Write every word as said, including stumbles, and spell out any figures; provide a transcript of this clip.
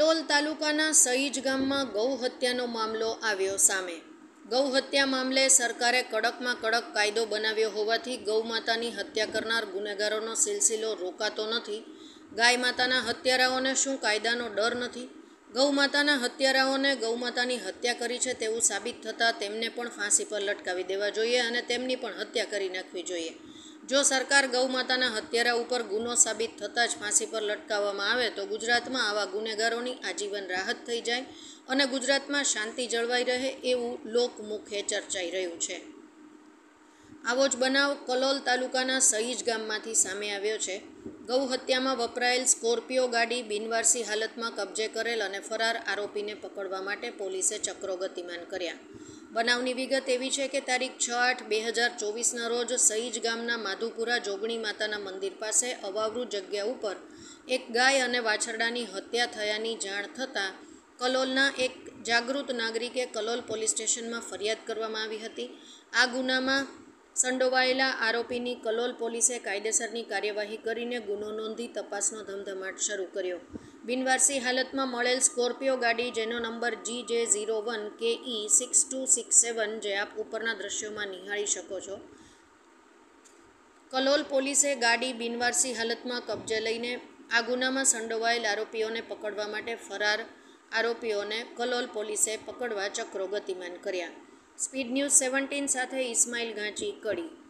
કલોલ તાલુકાના સઈજ ગામમાં ગૌ હત્યાનો મામલો આવ્યો સામે। ગૌ હત્યા મામલે સરકારે કડકમાં કડક કાયદો બનાવ્યો હોવાથી ગૌ માતાની હત્યા કરનાર ગુનેગારોનો સિલસિલો રોકાતો નથી। ગાય માતાના હત્યારાઓને શું કાયદાનો ડર નથી? ગૌ માતાના હત્યારાઓને ગૌ માતાની હત્યા કરી છે તેવું સાબિત થતાં તેમને પણ ફાંસી પર લટકાવી દેવા જોઈએ અને તેમની પણ હત્યા કરી નાખવી જોઈએ। જો સરકાર ગૌ માતાના હત્યારા ઉપર ગુનો સાબિત થતાં જ ફાંસી પર લટકાવવામાં આવે તો ગુજરાતમાં આવા ગુનેગારોની આજીવન રાહત થઈ જાય અને ગુજરાતમાં શાંતિ જળવાઈ રહે એવું લોકમુખે ચર્ચાઈ રહ્યું છે। આવો જ બનાવ કલોલ તાલુકાના સઈજ ગામમાંથી સામે આવ્યો છે। ગૌ હત્યામાં વપરાયેલ સ્કોર્પિયો ગાડી બિનવારસી હાલતમાં કબજે કરેલ અને ફરાર આરોપીને પકડવા માટે પોલીસે ચક્રો ગતિમાન કર્યા। બનાવની વિગત એવી છે કે તારીખ છ આઠ બે હજાર ચોવીસના રોજ સઈજ ગામના માધુપુરા જોગણી માતાના મંદિર પાસે અવાવરૂ જગ્યા ઉપર એક ગાય અને વાછરડાની હત્યા થયાની જાણ થતાં કલોલના એક જાગૃત નાગરિકે કલોલ પોલીસ સ્ટેશનમાં ફરિયાદ કરવામાં આવી હતી। આ ગુનામાં સંડોવાયેલા આરોપીની કલોલ પોલીસે કાયદેસરની કાર્યવાહી કરીને ગુનો નોંધી તપાસનો ધમધમાટ શરૂ કર્યો। બિનવારસી હાલતમાં મળેલ સ્કોર્પિયો ગાડી જેનો નંબર જી જે ઝીરો વન કે ઈ સિક્સ ટુ સિક્સ સેવન જે આપ ઉપરના દ્રશ્યોમાં નિહાળી શકો છો, કલોલ પોલીસે ગાડી બિનવારસી હાલતમાં કબજે લઈને આ ગુનામાં સંડોવાયેલ આરોપીઓને પકડવા માટે ફરાર આરોપીઓને કલોલ પોલીસે પકડવા ચક્રો ગતિમાન કર્યા। સ્પીડ ન્યૂઝ સેવન્ટીન સાથે ઇસ્માઇલ ગાંચી, કડી।